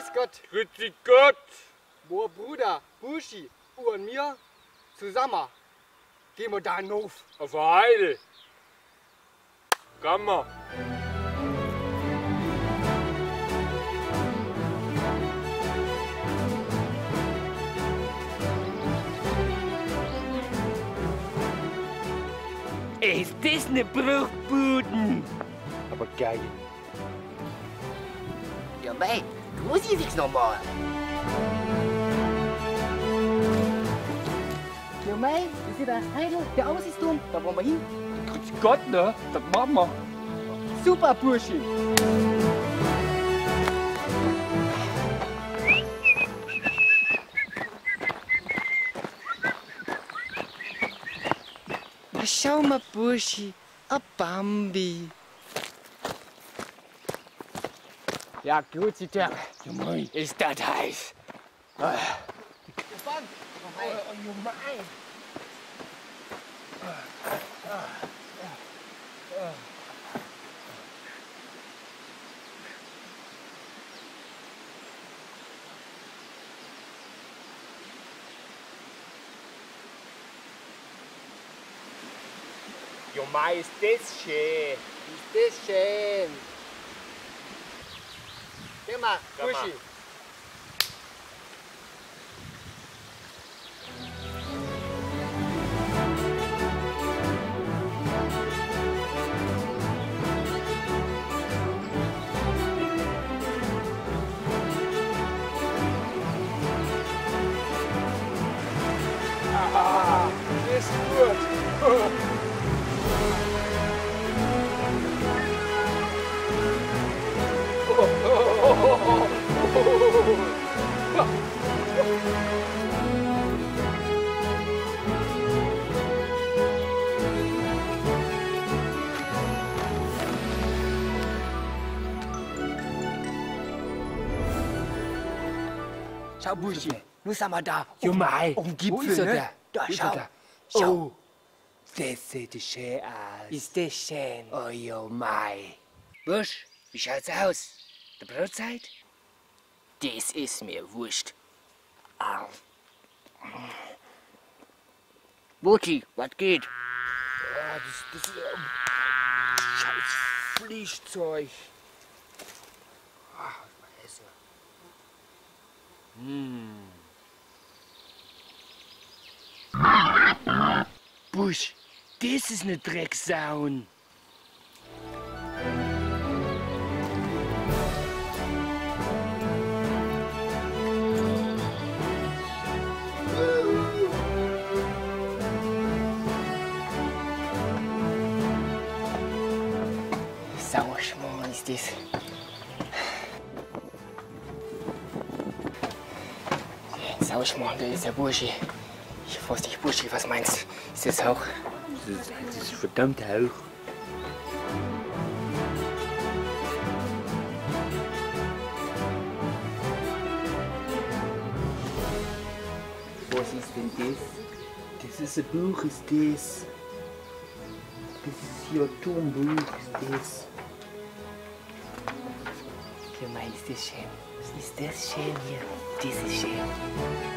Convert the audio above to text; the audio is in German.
Grüß Gott. Grüezi Gott. Mein Bruder Buschi und mir zusammen gehen wir da hinauf. Auf der Heide. Komm mal. Ist das ne Bruchbuden? Aber geil. Ja, mei, grüß dich nochmal. Ja, mei, das ist der Heidel, der Aussichtsturm, da wollen wir hin. Grüß Gott, ne? Das machen wir. Super, Burschi. Schau mal, Burschi, ein Bambi. Ja, grüezi dir. Ja, mei, ist das heiß. Jo, mei, ist das schön. Ist das schön. Geh mal, Komm mal. Buschi. Ah, ist gut. Schau, Burschi, nun sind wir da. Jo, mei. Auf dem Wo Gipfel, ist er ne? da? Da, Wo ist schau. er da? Schau. Oh, das sieht schön aus. Ist das schön. Oh, jo, mei. Bursch, wie schaut's aus? Der Brotzeit? Das ist mir wurscht. Au. Burschi, was geht? Ah, das ist scheiß Fleischzeug. Ah, mal essen. Busch, das ist ne Drecksaun. Sauerschmarrn ist das. Sauerschmarrn, da ist der Burschi. Ich fass dich, Burschi, was meinst du? Ist das auch? Das ist verdammt hoch. Was ist denn das? Das ist ein Buch, ist das. Das ist hier ein Turmbuch, ist das. Ja, mei, ist das schön. Ist das schön hier? Das ist schön.